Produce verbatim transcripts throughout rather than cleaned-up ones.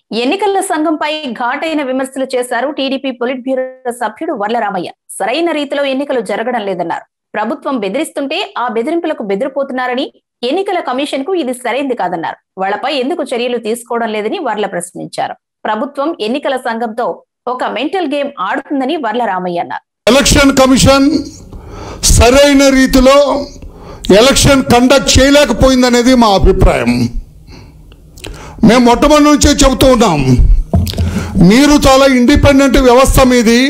ఎన్నికల సంఘంపై ఘాటైన విమర్శలు చేశారు టీడీపీ పొలిట్ బ్యూరో సభ్యుడు వర్ల రామయ్య. సరైన రీతిలో ఎన్నికలు జరగడం లేదన్నారు. ప్రభుత్వం బెదిరిస్తుంటే ఆ బెదిరింపులకు బెదిరిపోతున్నారని, ఎన్నికల కమిషన్ కు ఇది సరైంది కాదన్నారు. వాళ్లపై ఎందుకు చర్యలు తీసుకోవడం లేదని వర్ల ప్రశ్నించారు. ప్రభుత్వం ఎన్నికల సంఘంతో ఒక మెంటల్ గేమ్ ఆడుతుందని వర్ల రామయ్య అన్నారు. ఎలక్షన్ కమిషన్ సరైన రీతిలో ఎలక్షన్ కండక్ట్ చేయలేకపోయిందనేది మా అభిప్రాయం. మేము మొట్టమొదటి నుంచే చెబుతూ ఉన్నాం, మీరు చాలా ఇండిపెండెంట్ వ్యవస్థ మీది,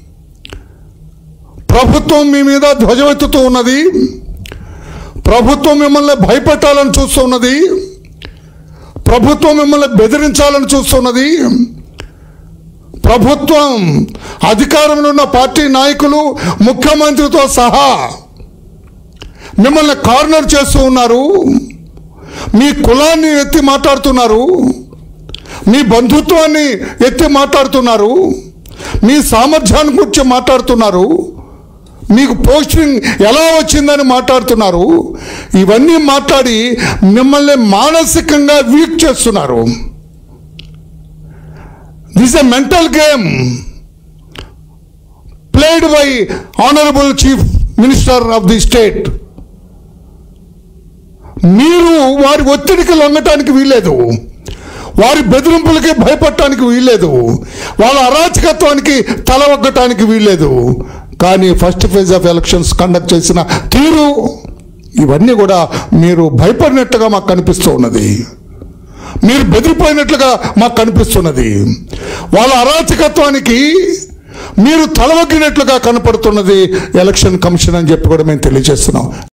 ప్రభుత్వం మీ మీద ధ్వజమెత్తుతూ ఉన్నది, ప్రభుత్వం మిమ్మల్ని భయపెట్టాలని చూస్తున్నది, ప్రభుత్వం మిమ్మల్ని బెదిరించాలని చూస్తున్నది, ప్రభుత్వం అధికారంలో ఉన్న పార్టీ నాయకులు ముఖ్యమంత్రితో సహా మిమ్మల్ని కార్నర్ చేస్తూ ఉన్నారు, మీ కులాన్ని ఎత్తి మాట్లాడుతున్నారు, మీ బంధుత్వాన్ని ఎత్తి మాట్లాడుతున్నారు, మీ సామర్థ్యాన్ని గురించి మాట్లాడుతున్నారు, మీకు పోస్టింగ్ ఎలా వచ్చిందని మాట్లాడుతున్నారు. ఇవన్నీ మాట్లాడి మిమ్మల్ని మానసికంగా వీక్ చేస్తున్నారు. This a mental game played by honourable chief minister of the state. మీరు వారి ఒత్తిడికి లొంగటానికి వీల్లేదు, వారి బెదిరింపులకి భయపడటానికి వీల్లేదు, వాళ్ళ అరాచకత్వానికి తల ఒగ్గటానికి వీల్లేదు. కానీ first phase of elections conduct చేసిన తీరు, ఇవన్నీ కూడా మీరు భయపడినట్టుగా మాకు కనిపిస్తూ ఉన్నది, మీరు బెదిరిపోయినట్లుగా మాకు కనిపిస్తున్నది, వాళ్ళ అరాచకత్వానికి మీరు తలవగ్గినట్లుగా కనపడుతున్నది ఎలక్షన్ కమిషన్ అని చెప్పి కూడా మేము తెలియజేస్తున్నాం.